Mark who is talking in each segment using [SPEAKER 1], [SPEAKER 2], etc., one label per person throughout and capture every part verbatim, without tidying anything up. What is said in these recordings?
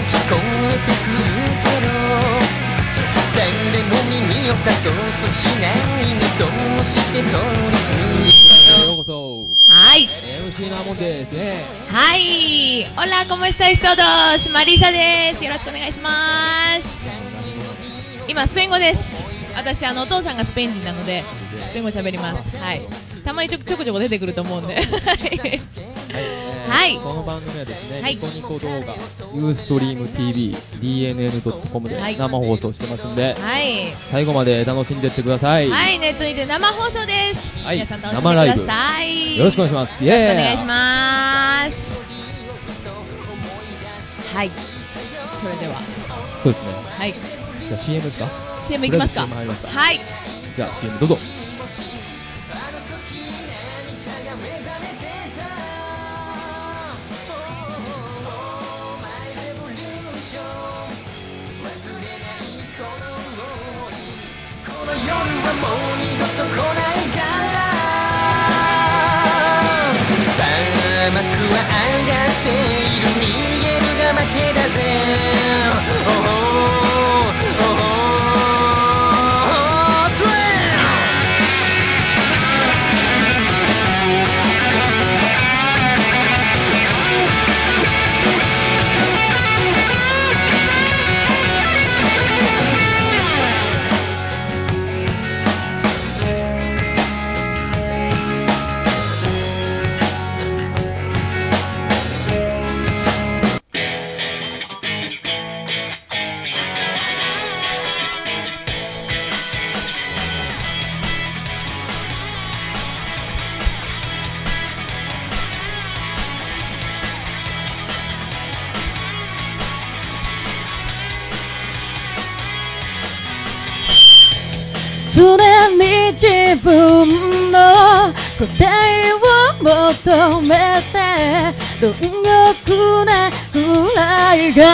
[SPEAKER 1] こえてくるけど誰も耳を貸そうとしないのどうして通り過ぎ
[SPEAKER 2] ようこそ。
[SPEAKER 3] はい。
[SPEAKER 2] エムシー なもんですね。
[SPEAKER 3] はい。Hola, ¿cómo estáis todos? Marisa です。よろしくお願いします。今スペイン語です。私あのお父さんがスペイン人なのでスペイン語喋ります。はい。たまにちょちょこちょこ出てくると思うんで。はい。はい。
[SPEAKER 2] この番組はですね、
[SPEAKER 3] はい、
[SPEAKER 2] ニコニコ動画、ユーストリーム ティーブイ、ディーエヌエヌドットコム で生放送してますんで、はい、最後まで楽しんでってください。
[SPEAKER 3] はい、ネットにて生放送です。はい、皆さん楽しんでください。
[SPEAKER 2] 生ライブ。よろしくお願いします。
[SPEAKER 3] よろしくお願いします。はい。それでは。
[SPEAKER 2] そうですね。
[SPEAKER 3] はい。
[SPEAKER 2] じゃあ シーエム ですか？
[SPEAKER 3] シーエム いきますか？はい。
[SPEAKER 2] じゃあ シーエム どうぞ。
[SPEAKER 1] 夜はもう二度と来ないから砂漠は上がっている逃げるが負けだぜ、oh, oh, oh, oh, oh.
[SPEAKER 4] 常に自分の個性を求めて貪欲なくらいが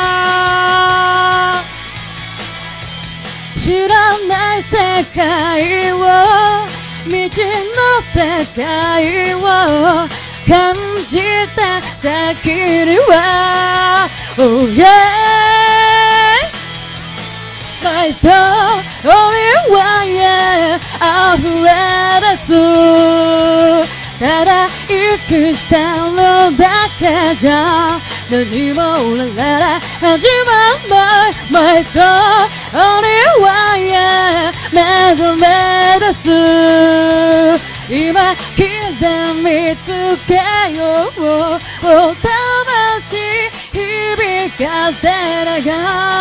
[SPEAKER 4] 知らない世界を未知の世界を感じた先には Oh yeah My soul only one yeah 溢れ出すただ息したのだけじゃ何もらら始まらない My soul only one yeah 目覚め出す今刻みつけよう魂響かせなが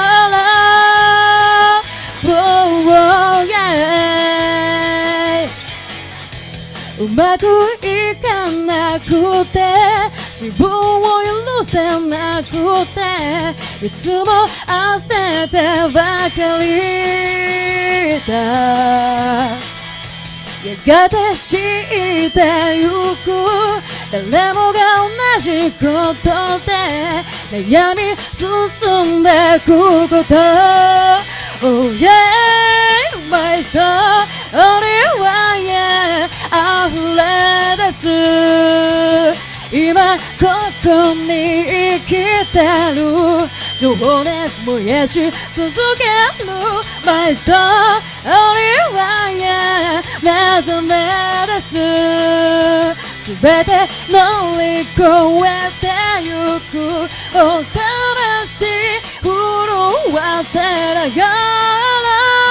[SPEAKER 4] ら oh, oh, yeah. うまくいかなくて自分を許せなくていつも焦ってばかりだやがて知ってゆく誰もが同じことで悩み進んでくこと Oh yeah My soul only one yeah 溢れ出す今ここに生きてる情熱燃やし続ける My soul only one yeah 目覚め出す全て乗り越えてゆくお魂震わせながら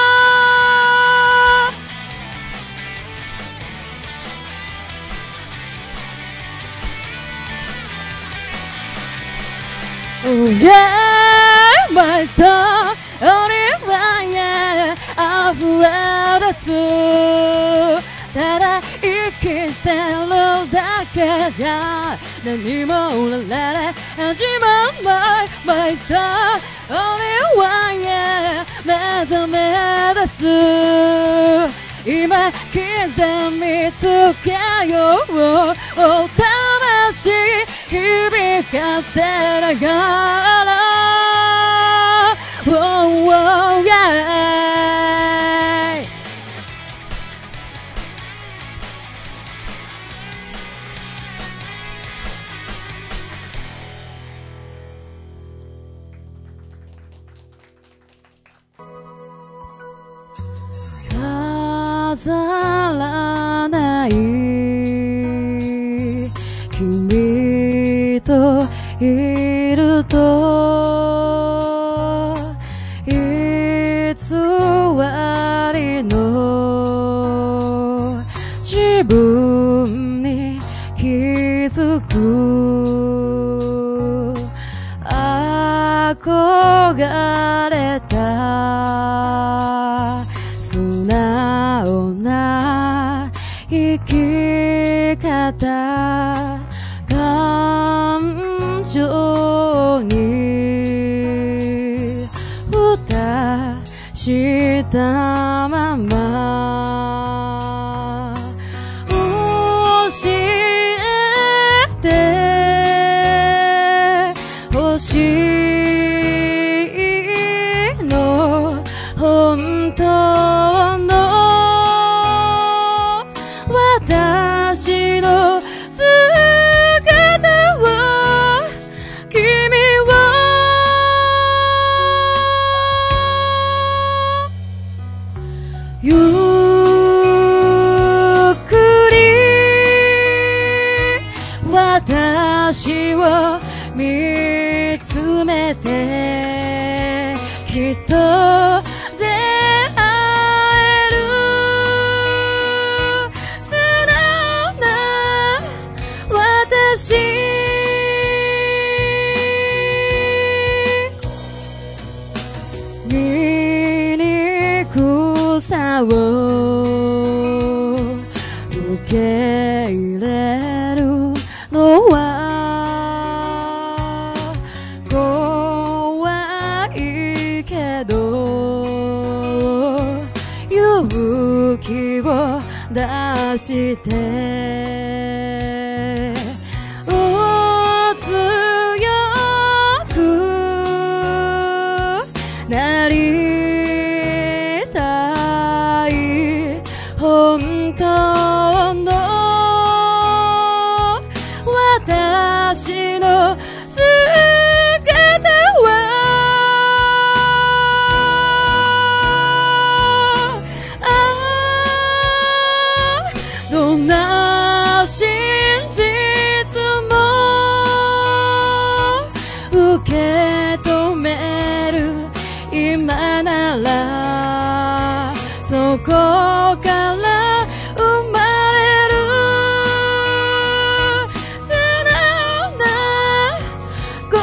[SPEAKER 4] Oh yeah, my soul, only one yeah 溢れ出すただ息してるだけじゃ何もられ始まらない My soul, only one yeah 目覚め出す今刻みつけようお魂響かせながら oh, oh, yeah.
[SPEAKER 1] 「
[SPEAKER 4] 分に気づく憧れた素直な生き方感情に蓋したまま教えてほしいの本当の私の姿を君はゆっくり私を見つめてきっと出会える素直な私醜さを受け入れるのは怖いけど勇気を出してお強くなりたい本当の私の姿はああどんな真実も受け止める今ならそこから生まれる素直な心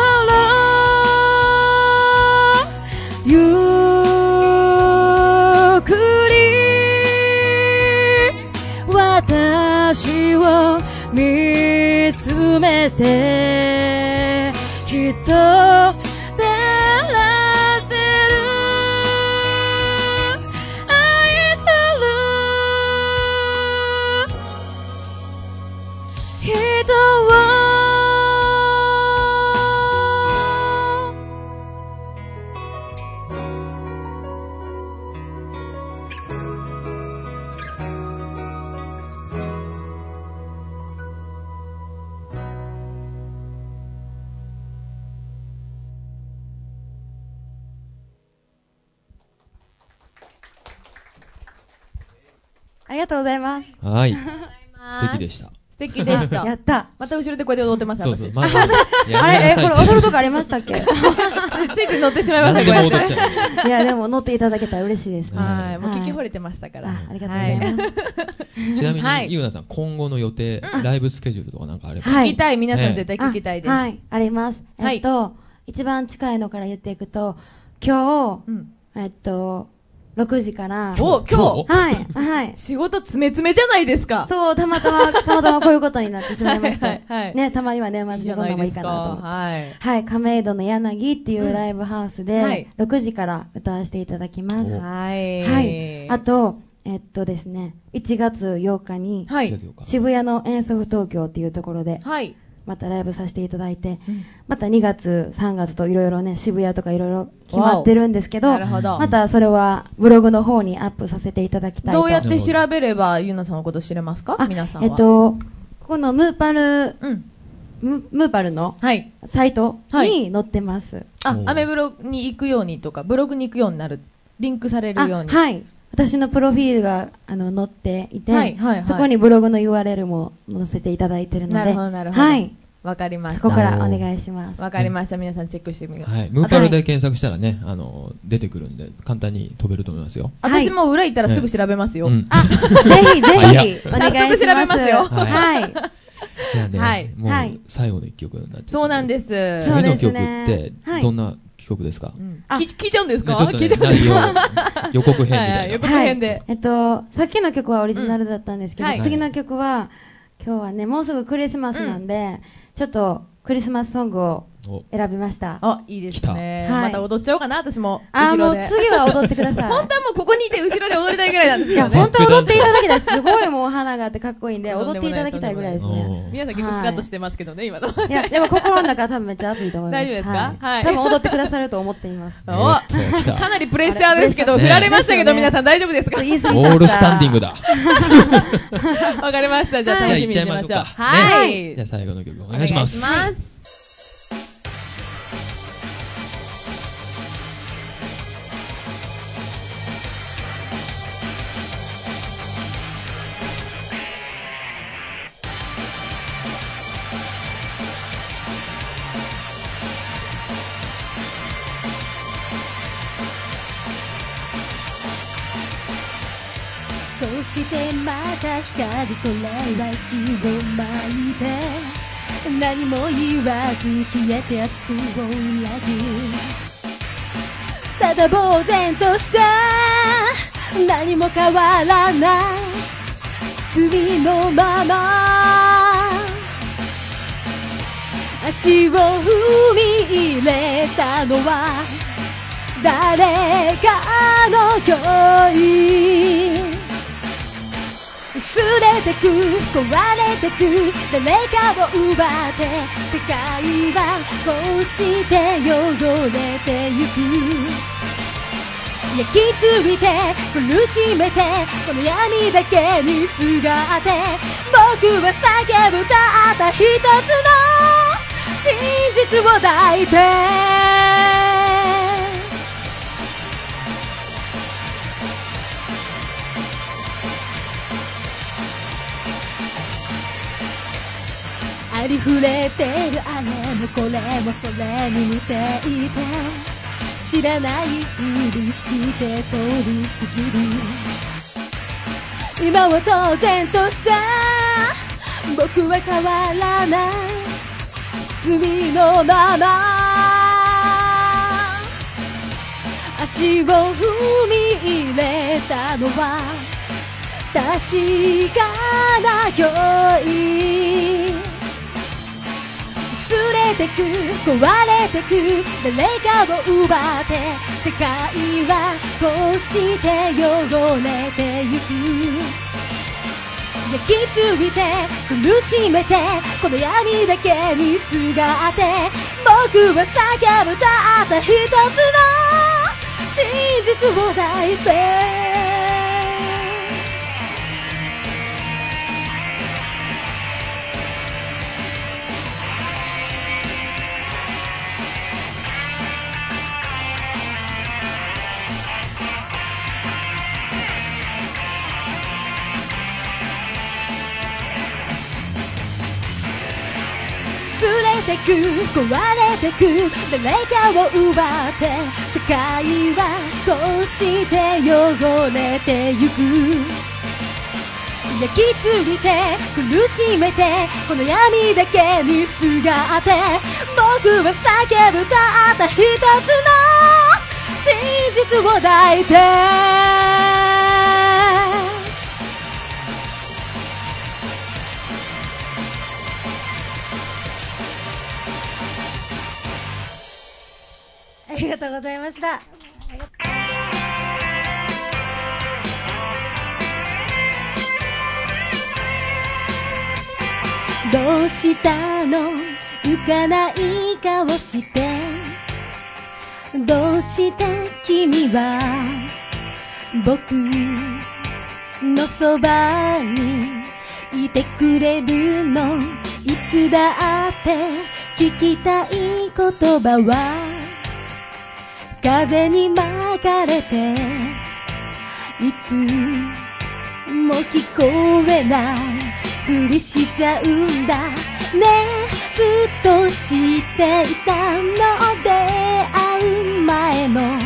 [SPEAKER 4] ゆっくり私を見つめてきっと照らせる愛する人をありがとうございます。
[SPEAKER 2] はい。素敵でした。
[SPEAKER 3] 素敵でした
[SPEAKER 4] やった。
[SPEAKER 3] また後ろでこうやって踊ってます。
[SPEAKER 2] そうそう。
[SPEAKER 3] 私
[SPEAKER 2] まず、
[SPEAKER 4] あれ、え、これ踊るとこありましたっけ？
[SPEAKER 3] ついつい乗ってしまいました。
[SPEAKER 2] 何でも踊っ
[SPEAKER 3] ごめんなさい
[SPEAKER 2] ちゃう。
[SPEAKER 4] いや、でも乗っていただけたら嬉しいです。
[SPEAKER 3] はい、もう
[SPEAKER 4] はい
[SPEAKER 3] 聞き惚れてましたから。
[SPEAKER 4] あありがとうございます。
[SPEAKER 2] ちなみ
[SPEAKER 3] はい
[SPEAKER 2] に、ゆうなさん、今後の予定、ライブスケジュールとかなんかあれば。
[SPEAKER 4] はい
[SPEAKER 3] 聞きたい、皆さん絶対聞きたいです。
[SPEAKER 4] あはい、あります。
[SPEAKER 3] はい
[SPEAKER 4] えっと、一番近いのから言っていくと、今日、
[SPEAKER 3] うん
[SPEAKER 4] えっと、ろくじから、
[SPEAKER 3] お、今日
[SPEAKER 4] はい、はい。
[SPEAKER 3] 仕事詰め詰めじゃないですか。
[SPEAKER 4] そう、たまたま、たまたまこういうことになってしまいました。
[SPEAKER 3] はいはいはい
[SPEAKER 4] ね、たまには年末
[SPEAKER 3] いいじゃ
[SPEAKER 4] にこんないのもい
[SPEAKER 3] なですか。
[SPEAKER 4] いかなと思って。
[SPEAKER 3] はい。
[SPEAKER 4] はい、亀戸の柳っていうライブハウスで、
[SPEAKER 3] うんはい
[SPEAKER 4] ろくじから歌わせていただきます。
[SPEAKER 2] お
[SPEAKER 3] はい。
[SPEAKER 4] はい。あと、えっとですね、いちがつようかに、
[SPEAKER 3] はい。
[SPEAKER 4] 渋谷の演奏府東京っていうところで、
[SPEAKER 3] はい。
[SPEAKER 4] またライブさせていただいて、
[SPEAKER 3] うん
[SPEAKER 4] またにがつ、さんがつといろいろね、渋谷とかいろいろ決まってるんですけど、
[SPEAKER 3] なるほど。
[SPEAKER 4] またそれはブログの方にアップさせていただきたいと。
[SPEAKER 3] どうやって調べればゆうなさんのこと知れますか？
[SPEAKER 4] あ
[SPEAKER 3] 皆さんは。
[SPEAKER 4] えっと、ここのムーパル、
[SPEAKER 3] うん。
[SPEAKER 4] ムムーパルの
[SPEAKER 3] はい。
[SPEAKER 4] サイト
[SPEAKER 3] はい
[SPEAKER 4] に載ってます。
[SPEAKER 3] あ
[SPEAKER 2] お、ー
[SPEAKER 3] アメブロに行くようにとか、ブログに行くようになる、リンクされるように。
[SPEAKER 4] あはい。私のプロフィールがあの載っていて、
[SPEAKER 3] はいはいはい
[SPEAKER 4] そこにブログの ユーアールエル も載せていただいてるので、
[SPEAKER 3] なるほどなるほど
[SPEAKER 4] はい。
[SPEAKER 3] わかりました。
[SPEAKER 4] ここからお願いします。
[SPEAKER 3] わかりました。皆さんチェックしてみてください。
[SPEAKER 2] はい。ムーパルで検索したらね、あの、出てくるんで、簡単に飛べると思いますよ。
[SPEAKER 3] 私も裏行ったらすぐ調べますよ。
[SPEAKER 4] あ、ぜひぜひ、お願いします。
[SPEAKER 3] 早速調べますよ。
[SPEAKER 4] はい。
[SPEAKER 2] じゃあね、はい、もう最後の一曲になっちゃう。
[SPEAKER 3] そうなんです。
[SPEAKER 2] 次の曲ってどんな曲ですか？
[SPEAKER 3] 聞いちゃうんですか？
[SPEAKER 2] 聞いちゃうんですか？予告編みたいな。
[SPEAKER 3] 予告編で。
[SPEAKER 4] えっとさっきの曲はオリジナルだったんですけど、次の曲は今日はねもうすぐクリスマスなんでちょっとクリスマスソングを選びました。
[SPEAKER 3] あ、いいですね。また踊っちゃおうかな、私も。
[SPEAKER 4] あ、もう次は踊ってください。
[SPEAKER 3] 本当はもうここにいて後ろで踊りたいぐらいなんですよね。
[SPEAKER 4] いや、本当は踊っていただきたい。すごいもう花があってかっこいいんで、踊っていただきたいぐらいですね。
[SPEAKER 3] 皆さん結構スカッとしてますけどね、今の。
[SPEAKER 4] いや、でも心の中は多分めっちゃ熱いと思います。
[SPEAKER 3] 大丈夫ですか？はい。
[SPEAKER 4] 多分踊ってくださると思っています。
[SPEAKER 3] おかなりプレッシャーですけど、振られましたけど、皆さん大丈夫ですか？オ
[SPEAKER 2] ールスタンディングだ。
[SPEAKER 3] わかりました。じゃあ楽しみにしましょう。
[SPEAKER 2] はい。じゃあ最後の曲お願いします。
[SPEAKER 3] お願いします。
[SPEAKER 4] そしてまた光それは気を巻いて何も言わず消えて明日を裏切るただ呆然とした何も変わらない包みのまま足を踏み入れたのは誰かの恋薄れてく壊れてく誰かを奪って世界はこうして汚れてゆく焼き付いて苦しめてこの闇だけにすがって僕は叫ぶたった一つの真実を抱いてありふれてるあれもこれもそれに似ていて知らないふりして通り過ぎる今は当然とした僕は変わらない罪のまま足を踏み入れたのは確かな恋薄れてく壊れてく誰かを奪って世界はこうして汚れてゆく焼き付いて苦しめてこの闇だけにすがって僕は叫ぶたった一つの真実を抱いて薄れてく壊れてく誰かを奪って世界はこうして汚れてゆく焼き付いて苦しめてこの闇だけにすがって僕は叫ぶたった一つの真実を抱いてありがとうございました。どうしたの浮かない顔してどうして君は僕のそばにいてくれるのいつだって聞きたい言葉は風に巻かれていつも聞こえないふりしちゃうんだねずっとしていたの出会う前の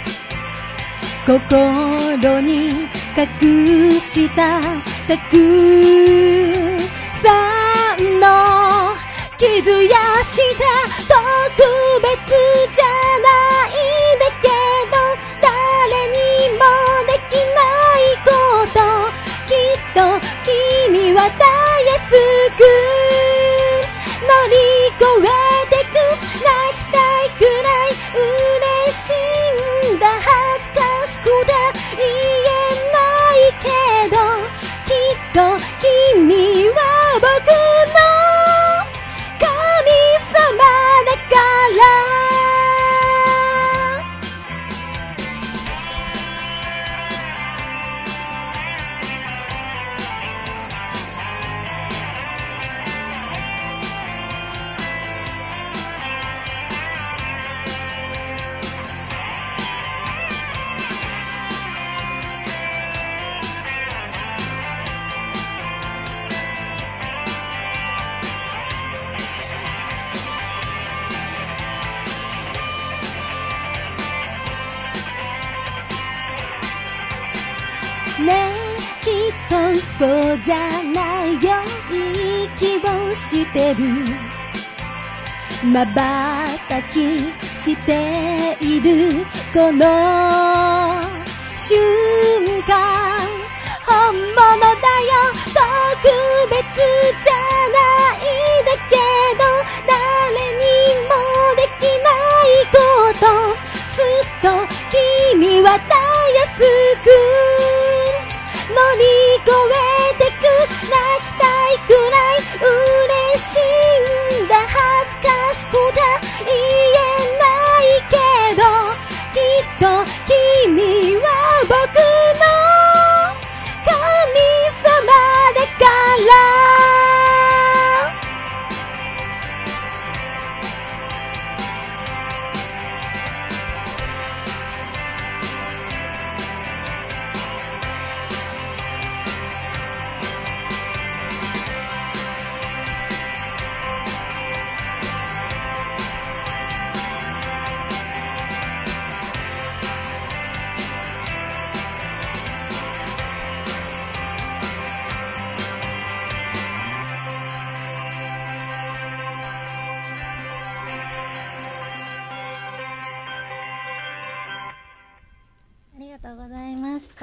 [SPEAKER 4] 心に隠したたくさんの傷やした特別じゃないんだけど誰にもできないこときっと君はたやすく乗り越えてく泣きたいくらい嬉しいんだ恥ずかしくて言えないけどきっと君は僕の神様だからねえきっとそうじゃないよいい気をしてるまばたきしているこの瞬間本物だよ特別じゃないんだけど誰にもできないことすっと君はたやすく乗り越えてく泣きたいくらい嬉しいんだ恥ずかしくて言えないけどきっと君は僕の神様だからありがとうございました。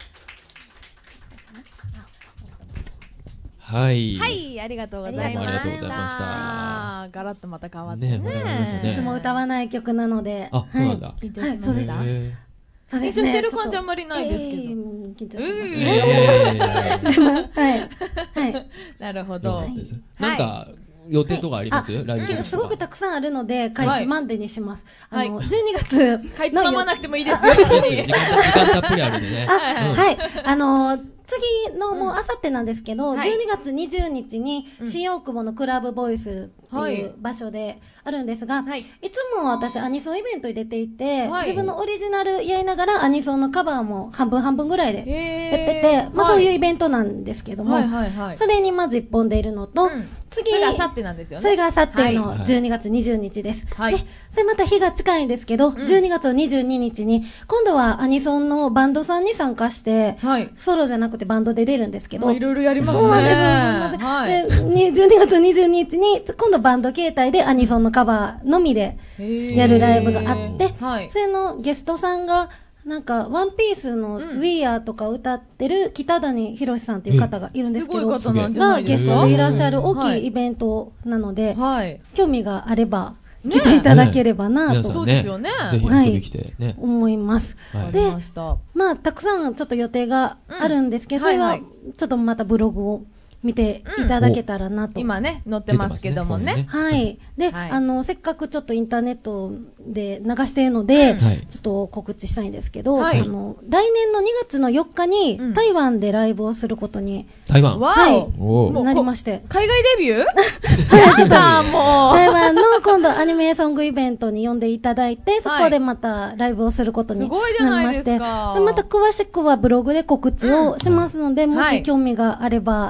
[SPEAKER 2] はい。
[SPEAKER 3] はい、ありがとうございました。
[SPEAKER 2] ありがとうございま
[SPEAKER 3] した。ガラッとまた変わって
[SPEAKER 2] ね。ね、また変わりましたね。
[SPEAKER 4] いつも歌わない曲なので。
[SPEAKER 2] あ、そうなんだ。
[SPEAKER 3] 緊張しました。
[SPEAKER 4] そうです
[SPEAKER 3] ね。緊張してる感じあんまりないですけど。
[SPEAKER 4] えー、緊張してます。
[SPEAKER 3] え
[SPEAKER 4] ー、はい。はい。
[SPEAKER 3] なるほど。
[SPEAKER 2] なんか、予定とかあります？
[SPEAKER 4] はい、
[SPEAKER 2] ライブ
[SPEAKER 4] すごくたくさんあるので、かいつまんでにします。
[SPEAKER 3] はい、
[SPEAKER 4] あの、じゅうにがつ。
[SPEAKER 3] かいつままなくてもいいですよ。
[SPEAKER 2] 時間たっぷりあるんでね。
[SPEAKER 4] はい。あの、次のもうあさってなんですけど、うん、じゅうにがつにじゅうにちに新大久保のクラブボイスっていう場所であるんですが、はい、いつも私アニソンイベントに出ていて、はい、自分のオリジナルやりながらアニソンのカバーも半分半分ぐらいでやってて、まあ、そういうイベントなんですけども、はいはいはい、それにまずいっぽん出るのと、うん、次
[SPEAKER 3] それがあさってなんですよね。
[SPEAKER 4] それがあさってのじゅうにがつにじゅうにちです、はい、でそれまた日が近いんですけど、うん、じゅうにがつのにじゅうににちに今度はアニソンのバンドさんに参加して、はい、ソロじゃなくてバンドで出るんですけど、
[SPEAKER 3] いろいろやりますね。
[SPEAKER 4] そうなんです。すみません。はい、でじゅうにがつにじゅうににちに今度バンド形態でアニソンのカバーのみでやるライブがあって、はい、それのゲストさんがなんかワンピースの We Are とか歌ってる北谷宏さんっていう方がいるんですけど、
[SPEAKER 3] すごい方なんじゃ
[SPEAKER 4] が
[SPEAKER 3] ないですか。
[SPEAKER 4] ゲストでいらっしゃる大きいイベントなので、はい、興味があれば来ていただければなと、
[SPEAKER 3] ね、そうですよね。
[SPEAKER 2] ぜひ遊び来てね、
[SPEAKER 4] はい、思います。はい、で、まあたくさんちょっと予定があるんですけど、うん、それはちょっとまたブログを見ていただけたらなと、
[SPEAKER 3] うん、今ね載ってますけども ね, ね
[SPEAKER 4] はいで、はい、あのせっかくちょっとインターネットで流しているので、うん、ちょっと告知したいんですけど、はい、あの来年のにがつのよっかに、うん、台湾でライブをすることに
[SPEAKER 2] 台湾
[SPEAKER 4] はいなりまして、
[SPEAKER 3] 海外デビュー
[SPEAKER 4] はいやだもう台湾の今度アニメソングイベントに呼んでいただいて、そこでまたライブをすることになりまして、はい、それまた詳しくはブログで告知をしますので、うんはい、もし興味があればチェックして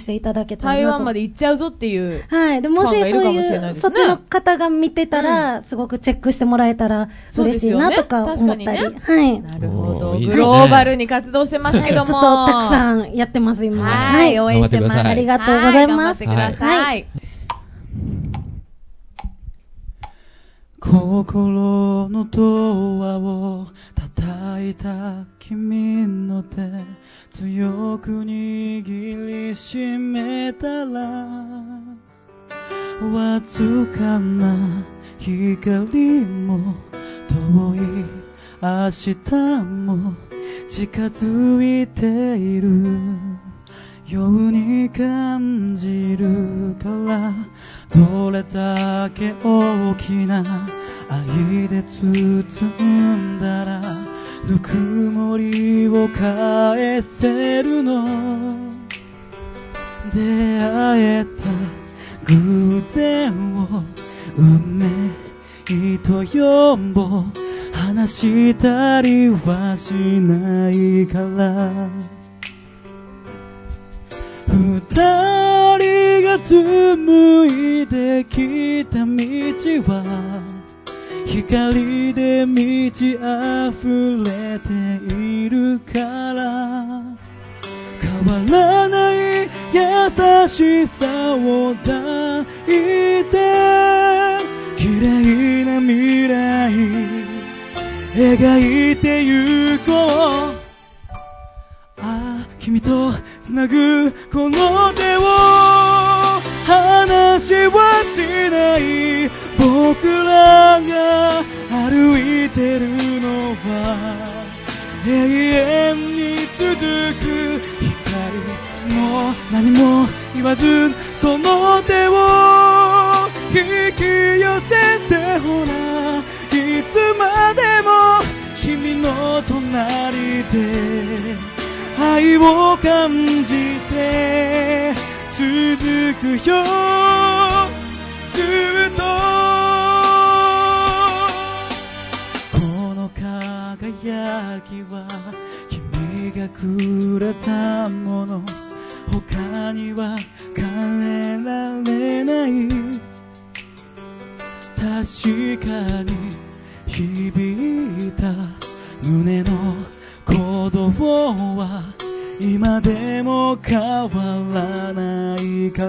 [SPEAKER 4] していただけたらなと。
[SPEAKER 3] 台湾まで行っちゃうぞっていう。
[SPEAKER 4] はい。で、もしそういう、そっちの方が見てたら、うん、すごくチェックしてもらえたら嬉しいなとか思ったり。ね、はい。
[SPEAKER 3] なるほど。グローバルに活動してますけども。
[SPEAKER 4] ちょっとたくさんやってます、今。
[SPEAKER 3] はい。応援してます。
[SPEAKER 4] ありがとうございます。
[SPEAKER 3] 頑張ってください。はい、
[SPEAKER 5] 心のドアを叩いた君の手、強く握りしめたら、わずかな光も遠い明日も近づいているように感じるから、どれだけ大きな愛で包んだらぬくもりを返せるの。出会えた偶然を運命と呼ぼう、話したりはしないから。二人が紡いできた道は光で満ち溢れているから、変わらない優しさを抱いて、綺麗な未来描いてゆこう。ああ、君とつなぐこの手を離しはしない。僕らが歩いてるのは永遠に続く光。もう何も言わずその手を引き寄せて、ほらいつまでも君の隣で愛を感じて続くよ、ずっと。この輝きは君がくれたもの、他には変えられない。確かに響いた胸の鼓動は今でも変わらないから。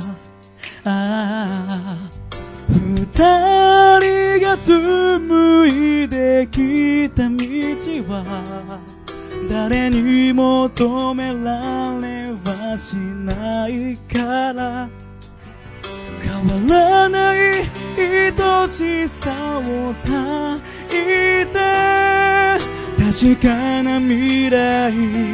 [SPEAKER 5] ああ、二人が紡いできた道は誰にも止められはしないから、変わらない愛しさを抱いて、確かな未来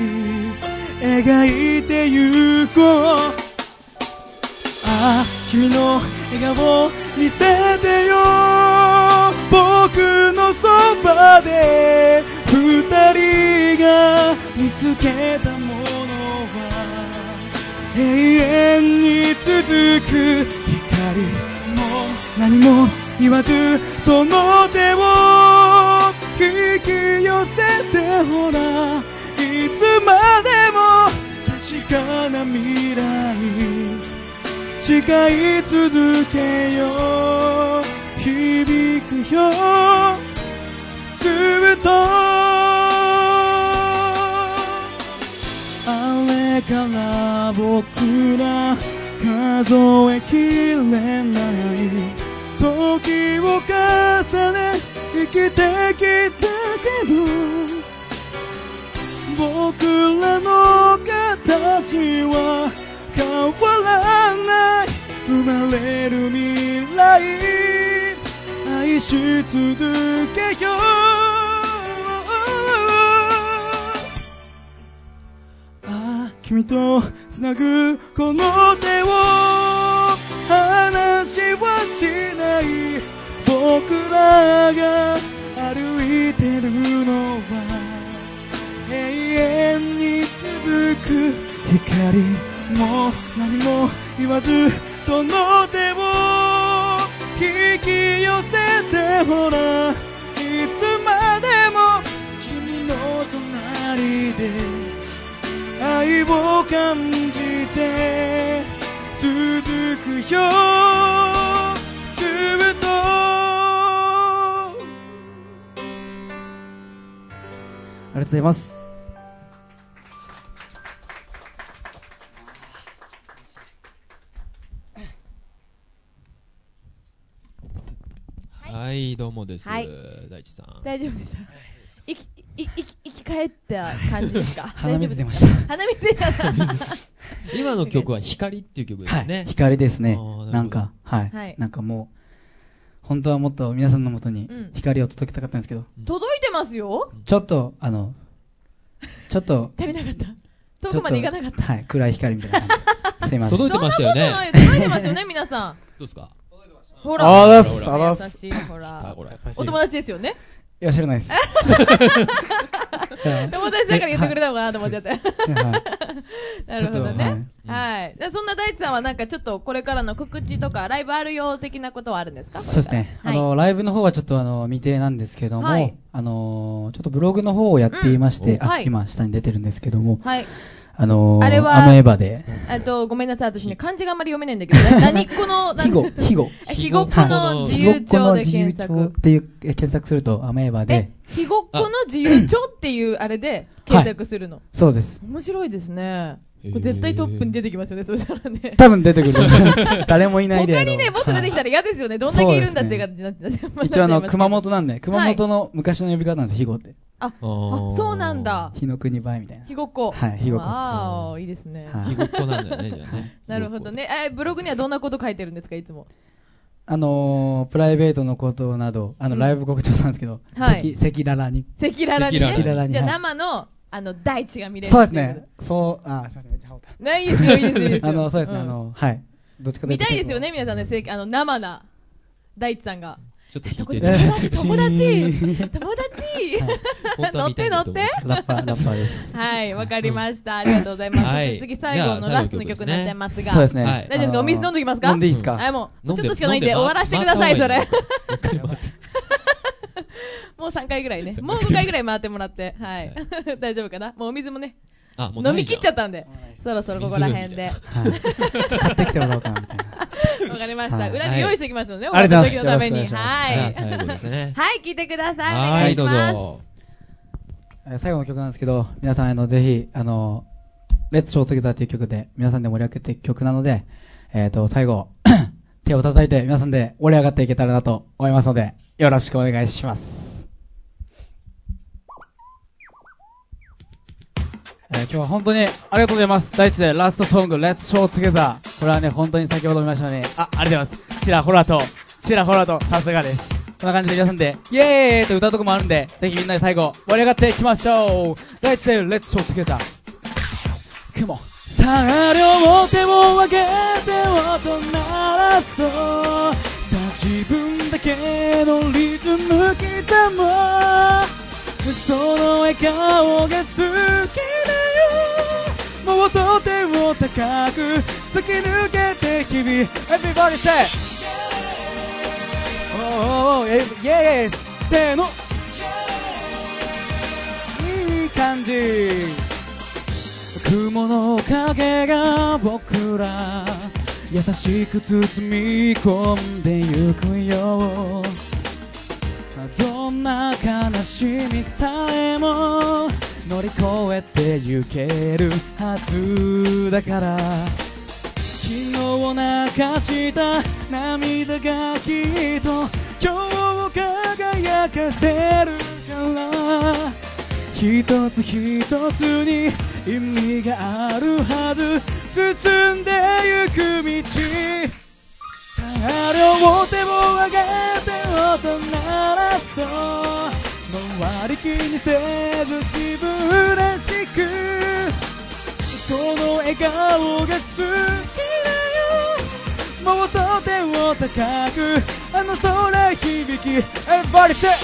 [SPEAKER 5] 描いてゆこう。ああ、君の笑顔見せてよ、僕のそばで。二人が見つけたものは永遠に続く光。もう何も言わずその手を引き寄せて、ほらいつまでも確かな未来誓い続けよう。響くよずっと。あれから僕ら数えきれない時を重ね生きてきたけど、僕らの形は変わらない。生まれる未来愛し続けよう。ああ、君とつなぐこの手を離しはしない。僕らが歩いてるのは永遠に続く光。もう何も言わずその手を引き寄せて、ほらいつまでも君の隣で愛を感じてくよずっと。ありがとうございます。
[SPEAKER 2] はい、どうもです。
[SPEAKER 3] はい、
[SPEAKER 2] 大地さん。
[SPEAKER 3] 大丈夫です。生き、生き、生き返った感じですか？
[SPEAKER 5] 鼻水出ました。
[SPEAKER 3] 鼻水出た。
[SPEAKER 2] 今の曲は光っていう曲ですね。
[SPEAKER 5] はい、光ですね。なんか、はい、はい。なんかもう、本当はもっと皆さんのもとに光を届けたかったんですけど。
[SPEAKER 3] うん、届いてますよ。
[SPEAKER 5] ちょっと、あの、ちょっと。
[SPEAKER 3] 足りなかった。遠くまで行かなかった。
[SPEAKER 5] はい、暗い光みたいな感じ。すいません。
[SPEAKER 2] 届いてましたよね。
[SPEAKER 3] 届いてますよね、皆さん。
[SPEAKER 2] どうですか？
[SPEAKER 3] ほら、
[SPEAKER 5] あーだす、あーだす。
[SPEAKER 3] 優しい、ほら。お友達ですよね？
[SPEAKER 5] いや、知らないです。
[SPEAKER 3] 友達だから言ってくれたのかなと思っちゃって。なるほどね。はい。そんな大地さんはなんかちょっとこれからの告知とかライブあるよ的なことはあるんですか？
[SPEAKER 5] そうですね。あの、ライブの方はちょっとあの、未定なんですけども、あの、ちょっとブログの方をやっていまして、あ、今下に出てるんですけども、はい。あのー、あれは、あのエヴァで。
[SPEAKER 3] えっと、ごめんなさい、私ね、漢字があんまり読めないんだけど、ね、何っこの、
[SPEAKER 5] ひご、ひご。
[SPEAKER 3] ひごっこの自由帳で検索。
[SPEAKER 5] っていう、検索すると、アメーバで。
[SPEAKER 3] ひごっこの自由帳っていう、あれで、検索するの、はい。
[SPEAKER 5] そうです。
[SPEAKER 3] 面白いですね。これ絶対トップに出てきますよね、そしたらね。
[SPEAKER 5] 多分出てくる。誰もいないで。
[SPEAKER 3] 他にね、もっと出てきたら嫌ですよね。どんだけいるんだっていう感じになって。
[SPEAKER 5] 一応あの、熊本なんで、熊本の昔の呼び方なんですよ、ひごって。
[SPEAKER 3] あ、あ、そうなんだ。
[SPEAKER 5] 日の国場みたいな。
[SPEAKER 3] ひごっこ。
[SPEAKER 5] はい、ひごっこ。
[SPEAKER 3] ああ、いいですね。
[SPEAKER 2] ひごっこなんだよね、じゃあね。
[SPEAKER 3] なるほどね。え、ブログにはどんなこと書いてるんですか、いつも。
[SPEAKER 5] あのー、プライベートのことなど、あの、ライブ告知なんですけど、はい。赤裸々に。
[SPEAKER 3] 赤裸々に。
[SPEAKER 5] 赤裸々に。
[SPEAKER 3] じゃあ生の、あの、大地が見れる。
[SPEAKER 5] そうですね。そう、あ、すいません、めっちゃ羽織った。
[SPEAKER 3] ないいですよ、いいですよ、いいですよ。
[SPEAKER 5] あの、そうですね、あの、はい。
[SPEAKER 3] どっちかというと。見たいですよね、皆さんね、あの、生な、大地さんが。
[SPEAKER 2] ちょっと聞
[SPEAKER 3] いて友達友達友達乗って乗って
[SPEAKER 5] ラッパー、ラッパーです。
[SPEAKER 3] はい、わかりました。ありがとうございます。次最後のラストの曲になっちゃいますが。
[SPEAKER 5] そうですね。
[SPEAKER 3] 大丈夫ですか？お水飲んできますか？
[SPEAKER 5] 飲んでいいですか？
[SPEAKER 3] はい、もう、ちょっとしかないんで終わらせてください、それ。もうさんかいぐらいね。もうごかいぐらい回ってもらって。はい。大丈夫かな？もうお水もね。あ、もう飲み切っちゃったんで、そろそろここら辺で。
[SPEAKER 5] 買ってきてもらおうかな、みたいな。
[SPEAKER 3] わかりました。裏に用意しておきますので、
[SPEAKER 5] お会いした時の
[SPEAKER 3] ために。はい。
[SPEAKER 2] はい、
[SPEAKER 3] 聞いてください。
[SPEAKER 2] はい、どうぞ。
[SPEAKER 5] 最後の曲なんですけど、皆さん、あの、ぜひ、あの、レッツショートゲザーという曲で、皆さんで盛り上げていく曲なので、えっと、最後、手を叩いて皆さんで盛り上がっていけたらなと思いますので、よろしくお願いします。えー、今日は本当にありがとうございます。第一でラストソング、Let's Show Together。これはね、本当に先ほど見ましたね。あ、ありがとうございます。ちらほらと、ちらほらと、さすがです。こんな感じで皆さんで、イエーイと歌うとこもあるんで、ぜひみんなで最後、盛り上がっていきましょう。第一で Let's Show Together。雲。さあ、両手を上げて音鳴らそう。さあ、自分だけのリズム刻もう。その笑顔が好きだよ。もうとても高く突き抜けて日々 Everybody say Oh yeah せーのいい感じ。雲の影が僕ら優しく包み込んでゆくよ。どんな悲しみさえも乗り越えてゆけるはずだから。昨日流した涙がきっと今日を輝かせるから。一つ一つに意味があるはず。進んでゆく道。さあ両手を上げて音鳴らそう。周り気にせず自分らしく。その笑顔が好きだよ。もうとても高くあの空響き Everybody say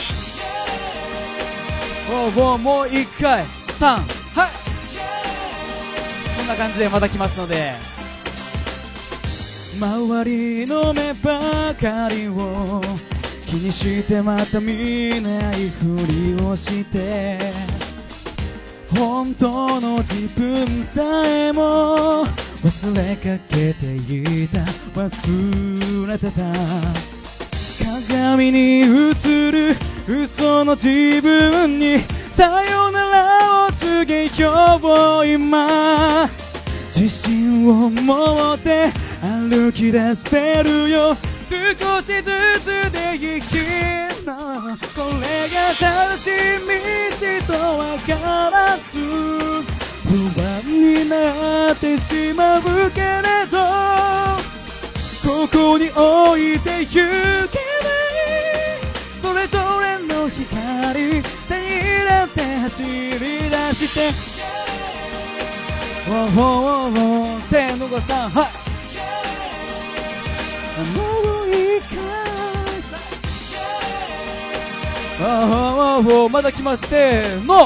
[SPEAKER 5] Oh, oh, もう一回さんはいこんな感じでまた来ますので、周りの目ばかりを気にしてまた見ないふりをして、本当の自分さえも忘れかけていた忘れてた鏡に映る嘘の自分にさよならを告げよう今自信を持って歩き出せるよ少しずつでいいのこれが正しい道とわからず不安になってしまうけれどここに置いてゆけないそれぞれの光手に入れて走り出しておおおおせーのごさんはいもういいかおおおおまだ来ますせーの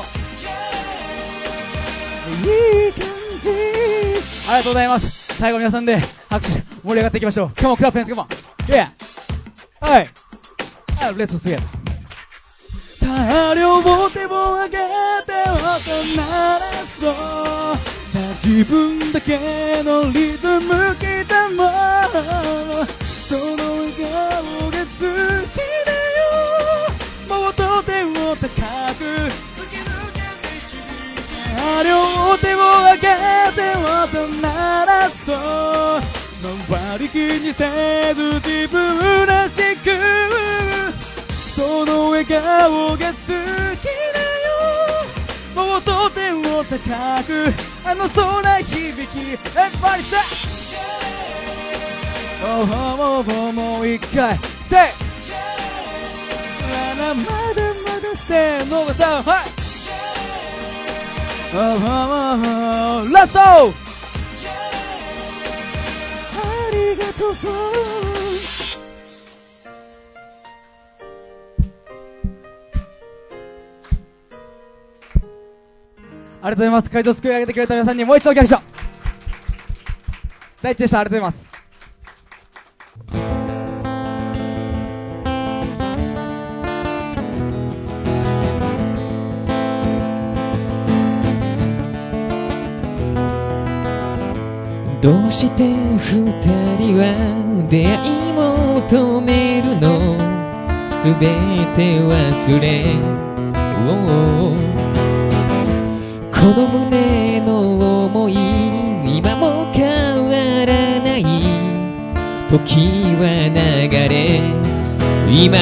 [SPEAKER 5] いい感じありがとうございます最後皆さんで拍手盛り上がっていきましょう今日もクラップですかも Yeah はいはいレッツスゲーさあ両手を上げて音鳴らそう自分だけのリズム刻もうその笑顔が好きだよもうとても高く突き抜けて君が両手を上げて音鳴らそう周り気にせず自分らしくその笑顔が好きだよもうとても高くあの空響き Everybody say おおおおもう一回 Say まだまだまだせーのさんはいおおおおラストありがとうありがとうございます。会場を作り上げてくれた皆さんにもう一度拍手を。第一でした。ありがとうございます。
[SPEAKER 1] どうして二人は出会い求めるのすべて忘れこの胸の想い今も変わらない時は流れ今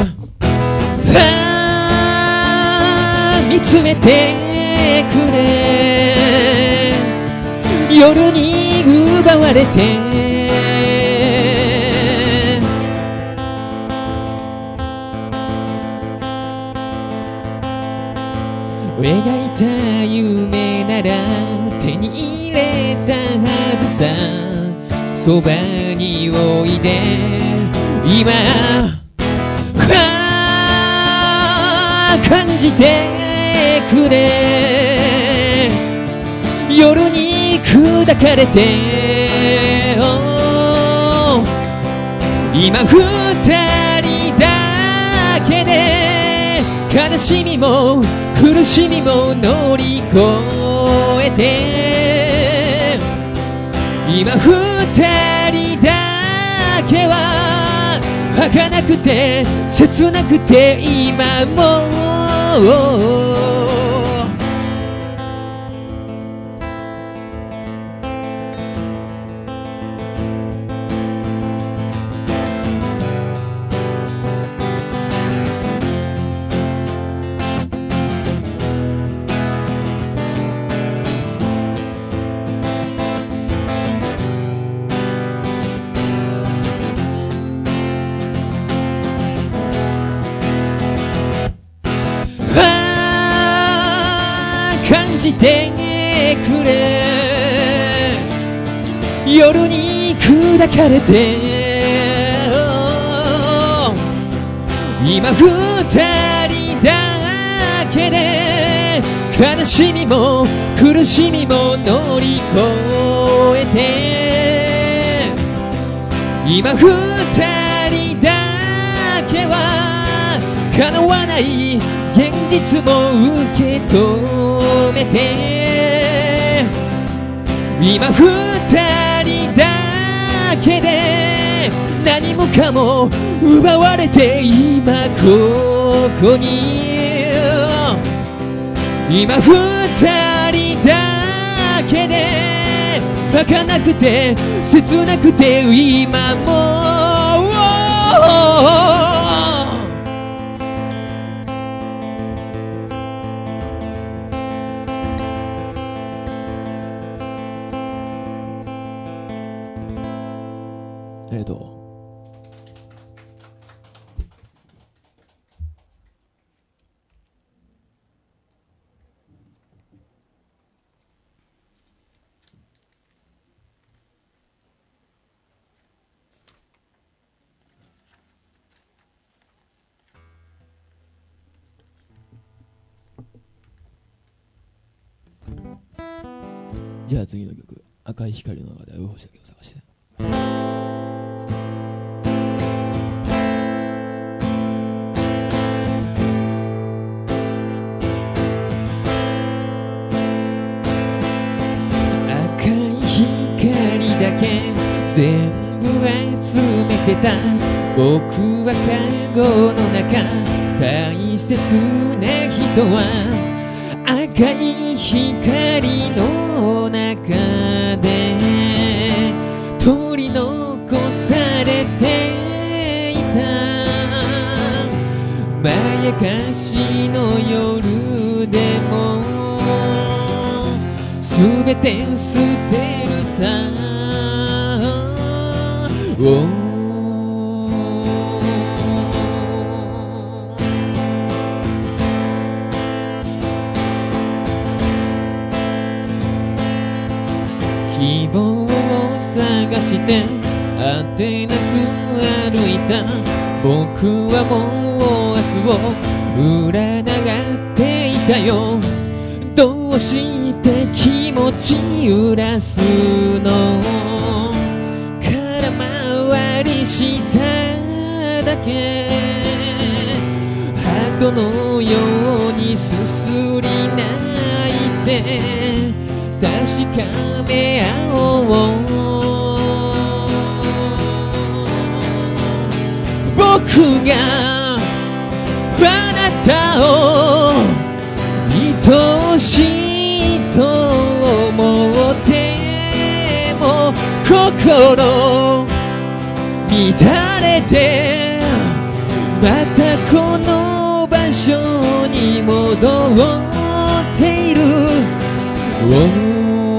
[SPEAKER 1] あ見つめてくれ夜に奪われて描いた夢なら手に入れたはずさそばにおいで今感じてくれ夜に砕かれて、oh、今二人だけで悲しみも苦しみも乗り越えて今二人だけは儚くて切なくて今も感じてくれ夜に砕かれて、oh、今二人だけで悲しみも苦しみも乗り越えて今二人だけは叶わない現実も受け止めて今二人だけで何もかも奪われて今ここに今二人だけで儚くて切なくて今もありがとう。じゃあ次の曲、赤い光の中で青い星だけを探して。赤い光だけ全部集めてた僕はカゴの中大切な人は赤い光の中で取り残されていたまやかしの夜でもすべて捨てるさ、oh希望を探して果てなく歩いた僕はもう明日を占っていたよ。どうして気持ち揺らすの空回りしただけ鳩のようにすすり泣いて確かめ合おう。僕があなたを愛しいと思っても心乱れてまたこの場所に戻っている、oh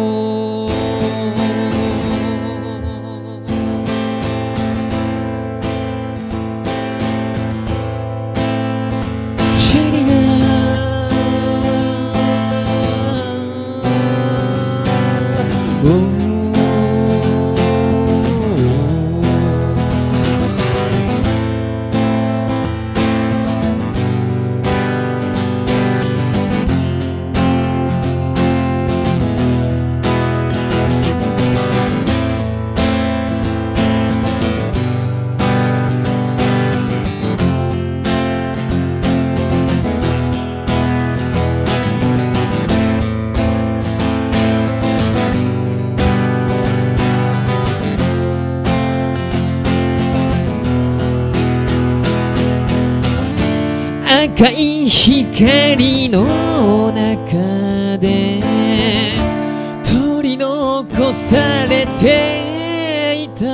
[SPEAKER 1] 赤い光の中で取り残されていた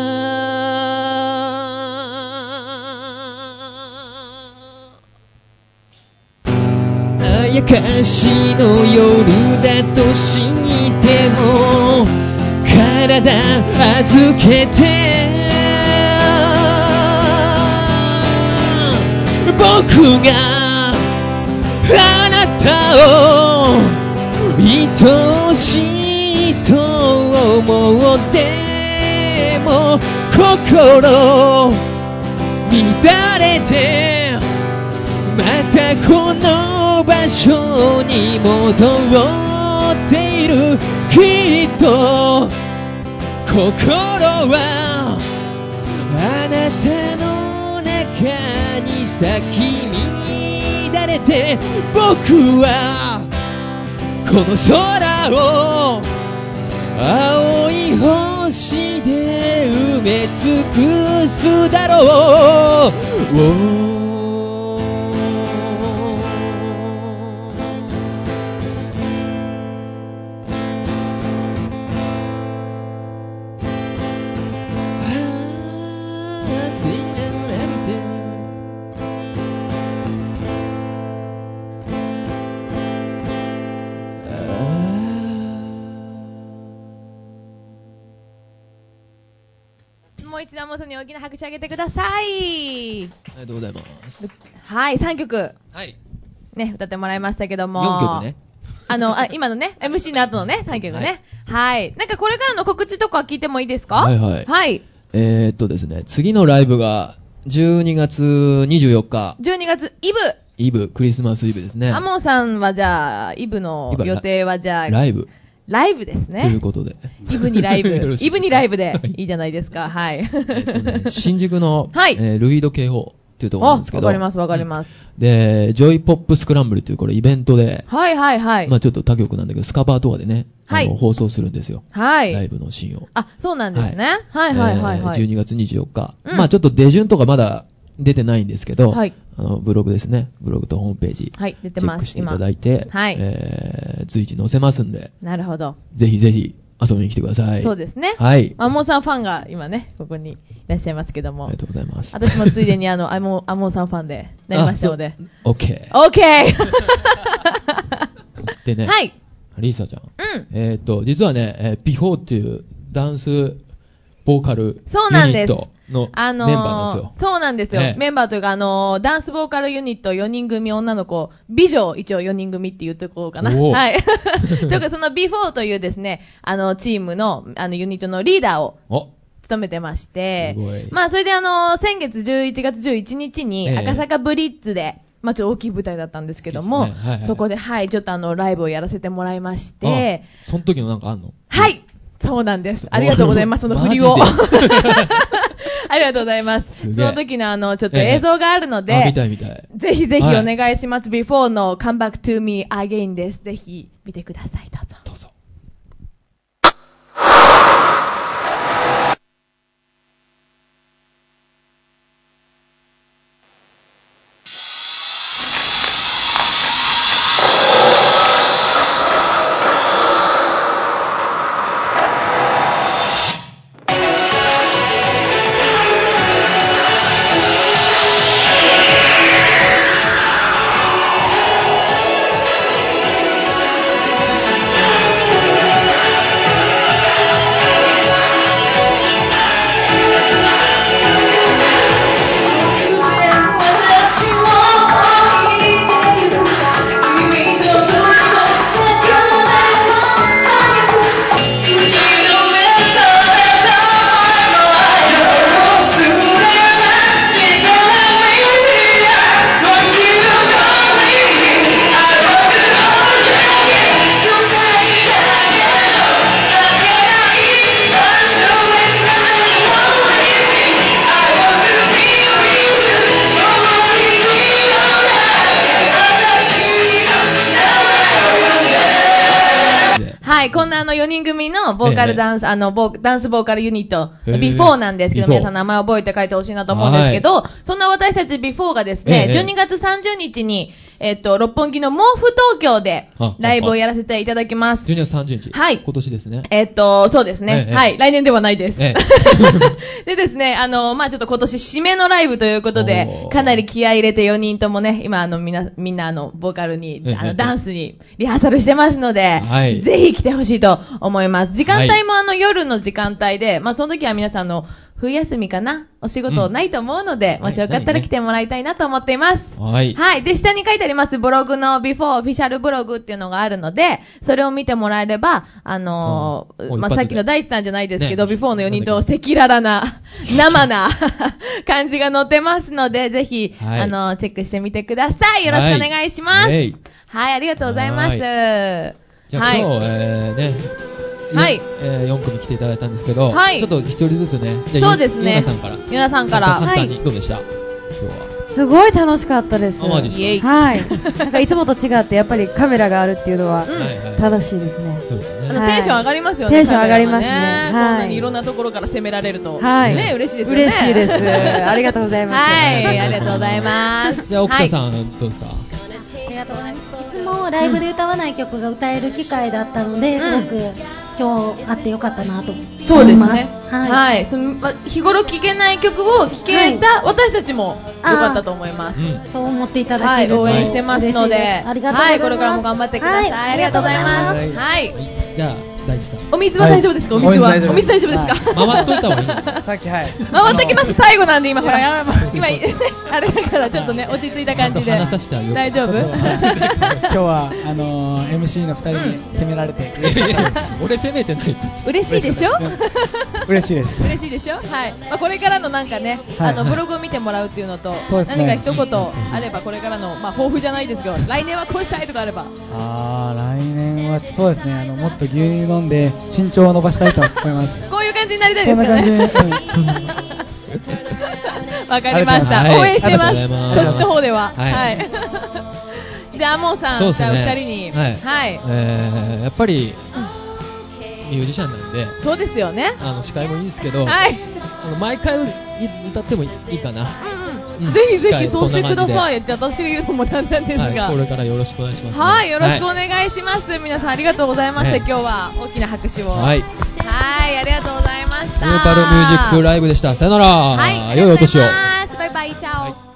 [SPEAKER 1] あやかしの夜だとしても体預けて僕があなたを愛しいと思っても心乱れてまたこの場所に戻っている。きっと心はあなたの中に咲き乱れて僕はこの空を青い方星で埋め尽くすだろう。
[SPEAKER 3] もう一度、もうそに大きな拍手あげてください。
[SPEAKER 1] ありがとうございます。
[SPEAKER 3] はい、さんきょく。
[SPEAKER 1] はい。
[SPEAKER 3] ね、歌ってもらいましたけども。
[SPEAKER 1] よんきょくね。
[SPEAKER 3] あの、あ、今のね、エムシー の後のね、さんきょくね。はい。はい。なんかこれからの告知とか聞いてもいいですか？
[SPEAKER 1] はいはい。
[SPEAKER 3] はい。
[SPEAKER 1] えー、っとですね、次のライブがじゅうにがつにじゅうよっか。
[SPEAKER 3] じゅうにがつイブ。
[SPEAKER 1] イブ、クリスマスイブですね。
[SPEAKER 3] アモンさんはじゃあ、イブの予定はじゃあ、
[SPEAKER 1] ライブ。
[SPEAKER 3] ライブですね。
[SPEAKER 1] ということで。
[SPEAKER 3] イブにライブ。イブにライブでいいじゃないですか。はい。
[SPEAKER 1] えっとね、新宿の、
[SPEAKER 3] はい
[SPEAKER 1] えー、ルイード警報っていうところなんですけど。
[SPEAKER 3] わかります、わかります。
[SPEAKER 1] で、ジョイポップスクランブルっていうこれイベントで。
[SPEAKER 3] はいはいはい。
[SPEAKER 1] まあちょっと他局なんだけど、スカパーとかでね、
[SPEAKER 3] はい、
[SPEAKER 1] あの放送するんですよ。
[SPEAKER 3] はい。
[SPEAKER 1] ライブのシーンを。
[SPEAKER 3] あ、そうなんですね。はい、はい、はいはいはい。
[SPEAKER 1] じゅうにがつにじゅうよっか。
[SPEAKER 3] うん、
[SPEAKER 1] まあちょっと出順とかまだ出てないんですけど、
[SPEAKER 3] はい。
[SPEAKER 1] あの、ブログですね。ブログとホームページ。
[SPEAKER 3] はい、出てます。
[SPEAKER 1] チェックしていただいて、
[SPEAKER 3] はい。
[SPEAKER 1] えー、随時載せますんで。
[SPEAKER 3] なるほど。
[SPEAKER 1] ぜひぜひ遊びに来てください。
[SPEAKER 3] そうですね。
[SPEAKER 1] はい。
[SPEAKER 3] アモンさんファンが今ね、ここにいらっしゃいますけども。
[SPEAKER 1] ありがとうございます。
[SPEAKER 3] 私もついでにあの、アモン、アモンさんファンでなりましたので。
[SPEAKER 1] オッケ
[SPEAKER 3] ー。オッケー
[SPEAKER 1] でね。
[SPEAKER 3] はい。
[SPEAKER 1] リーサちゃん。
[SPEAKER 3] うん。
[SPEAKER 1] えっと、実はね、えー、ビフォーっていうダンスボーカルユニット。
[SPEAKER 3] そうなんです。
[SPEAKER 1] の
[SPEAKER 3] あのー、
[SPEAKER 1] メンバーなんですよ。
[SPEAKER 3] そうなんですよ。ええ、メンバーというか、あのー、ダンスボーカルユニットよにん組女の子、美女一応よにん組って言うとこうかな。はい。というか、その ビフォー というですね、あの、チームの、あの、ユニットのリーダーを、務めてまして、まあ、それであのー、先月じゅういちがつじゅういちにちに、赤坂ブリッツで、ええ、まあ、ちょっと大きい舞台だったんですけども、ね、はいはい、そこで、はい、ちょっとあの、ライブをやらせてもらいまして、
[SPEAKER 1] ああ、その時のなんかあんの？
[SPEAKER 3] はい、そうなんです。ありがとうございます、その振りを。ありがとうございます。その時のあの、ちょっと映像があるので、
[SPEAKER 1] ええ、見たい見たい。
[SPEAKER 3] ぜひぜひお願いします。はい、ビフォー の Come Back to Me Again です。ぜひ見てください。どうぞ。
[SPEAKER 1] どうぞ。
[SPEAKER 3] はい、こんなあのよにん組のボーカルダンス、ええ、あのボダンスボーカルユニット、ビフォー なんですけど、皆さん名前覚えて書いてほしいなと思うんですけど、そんな私たち ビフォー がですね、え、じゅうにがつさんじゅうにちに、えっと、六本木の毛布東京でライブをやらせていただきます。
[SPEAKER 1] じゅうにがつさんじゅうにち。
[SPEAKER 3] はい。
[SPEAKER 1] 今年ですね。
[SPEAKER 3] えっと、そうですね。はい。来年ではないです。
[SPEAKER 1] ええ、
[SPEAKER 3] でですね、あの、まあ、ちょっと今年締めのライブということで、かなり気合い入れてよにんともね、今あのみんな、みんなあの、ボーカルに、あの、ダンスにリハーサルしてますので、はい、ぜひ来てほしいと思います。時間帯もあの、夜の時間帯で、まあ、その時は皆さんの、冬休みかなお仕事ないと思うので、うん、もしよかったら来てもらいたいなと思っています。
[SPEAKER 1] はい。
[SPEAKER 3] はい。で、下に書いてありますブログの ビフォー オフィシャルブログっていうのがあるので、それを見てもらえれば、あのー、まあ、さっきの大地さんじゃないですけど、ね、ビフォー のよにんと赤裸々な、生な感じが載ってますので、ぜひ、はい、あのー、チェックしてみてください。よろしくお願いします。はい、はい、ありがとうございます。じゃ
[SPEAKER 1] あ、はい、今日、えー、ね、
[SPEAKER 3] はい。
[SPEAKER 1] えー、よん組来ていただいたんですけど、
[SPEAKER 3] はい。
[SPEAKER 1] ちょっと一人ずつね。
[SPEAKER 3] そうですね。
[SPEAKER 1] ヨナさんから。
[SPEAKER 3] ヨナさんから。
[SPEAKER 1] 簡単にどうでした、はい、今日は。
[SPEAKER 3] す
[SPEAKER 4] すごい楽しかったです。
[SPEAKER 2] あ、マジです
[SPEAKER 3] か。
[SPEAKER 4] はい。なんかいつもと違ってやっぱりカメラがあるっていうのは
[SPEAKER 3] うん
[SPEAKER 4] 楽しいですね。
[SPEAKER 2] そうですね。
[SPEAKER 3] あのテンション上がりますよね。
[SPEAKER 4] テンション上がりますね
[SPEAKER 3] カメラは
[SPEAKER 4] はい
[SPEAKER 3] こんなにいろんなところから攻められると、
[SPEAKER 4] はい
[SPEAKER 3] ね、嬉しいですよね。
[SPEAKER 4] 嬉しいです。ありがとうございます。
[SPEAKER 3] はい、ありがとうございます。
[SPEAKER 2] じゃあ奥田さ
[SPEAKER 3] はい
[SPEAKER 2] ん、どうですか？
[SPEAKER 6] ありがとうございます。いつもライブで歌わない曲が歌える機会だったので、
[SPEAKER 3] うん
[SPEAKER 6] すごく今日あってよかったなと思います。
[SPEAKER 3] そうですね。
[SPEAKER 6] はい。
[SPEAKER 3] はい、そのま日頃聴けない曲を聴けた私たちも良かったと思います。
[SPEAKER 2] うん。
[SPEAKER 6] そう思っていただ
[SPEAKER 3] はい、
[SPEAKER 6] けると
[SPEAKER 3] 応援してますので、
[SPEAKER 6] 嬉しいですありがとうございます。
[SPEAKER 3] はい、これからも頑張ってください。
[SPEAKER 6] はい
[SPEAKER 3] ありがとうございます。
[SPEAKER 5] ありが
[SPEAKER 3] はい、
[SPEAKER 2] じゃあ、大地さん。
[SPEAKER 3] お水は大丈夫ですか？お水は、
[SPEAKER 5] はい
[SPEAKER 3] お水大丈夫ですか？
[SPEAKER 2] 回っといた方がいい。
[SPEAKER 5] さっきはい。
[SPEAKER 3] 回ってきます。最後なんで今ほら、
[SPEAKER 5] いややばい
[SPEAKER 3] 今あれだからちょっとね落ち着いた感じで。
[SPEAKER 2] ちゃんと話させてあげよう
[SPEAKER 3] 大丈夫？
[SPEAKER 5] はい今日はあのー エムシー のふたりに責められて嬉しかったです。
[SPEAKER 2] 俺責めてない。
[SPEAKER 3] 嬉しいでしょ？
[SPEAKER 5] 嬉しいです。
[SPEAKER 3] 嬉しいでしょ？はい。まあこれからのなんかね、
[SPEAKER 5] はい
[SPEAKER 3] あのブログを見てもらうっていうのと、
[SPEAKER 5] そうですね
[SPEAKER 3] 何か一言あればこれからのまあ抱負じゃないですけど、来年はこうしたいとかあれば。
[SPEAKER 5] あー来年はそうですねあのもっと牛乳飲んで身長を伸ばしたいと思います。
[SPEAKER 3] こういう感じになりたい
[SPEAKER 5] そんな感じで、
[SPEAKER 3] ですかね。わかりました。
[SPEAKER 2] はい
[SPEAKER 3] 応援してます。
[SPEAKER 2] ありがとうございます
[SPEAKER 3] そっちの方では。
[SPEAKER 2] はい
[SPEAKER 3] はい。じゃあモンさん、じゃあお
[SPEAKER 2] そうですね
[SPEAKER 3] 二人に、
[SPEAKER 2] はい
[SPEAKER 3] はい。
[SPEAKER 2] えー、やっぱり、ミュージシャンなんで、
[SPEAKER 3] そうですよね。
[SPEAKER 2] あの、司会もいいんですけど、
[SPEAKER 3] はい。
[SPEAKER 2] あの毎回歌ってもいいかな。
[SPEAKER 3] うんうん。
[SPEAKER 2] うん
[SPEAKER 3] ぜひぜ
[SPEAKER 2] 司会
[SPEAKER 3] ひそうしてくだ
[SPEAKER 2] こんな感
[SPEAKER 3] さい。じゃあ私が言うのもなんなんです
[SPEAKER 2] はい、
[SPEAKER 3] が。
[SPEAKER 2] これからよろしくお願いします、ね。
[SPEAKER 3] はい、よろしくお
[SPEAKER 2] は
[SPEAKER 3] 願いします。皆さんありがとうございました。
[SPEAKER 2] はい
[SPEAKER 3] 今日は大きな拍手を。
[SPEAKER 2] い。はい。
[SPEAKER 3] はい、ありがとうございました。
[SPEAKER 2] ニューパルミュージックライブでした。さよなら。
[SPEAKER 3] はい、あり
[SPEAKER 2] 良いお年を。
[SPEAKER 3] がとうございます。バイバイ、チャオ。
[SPEAKER 2] はい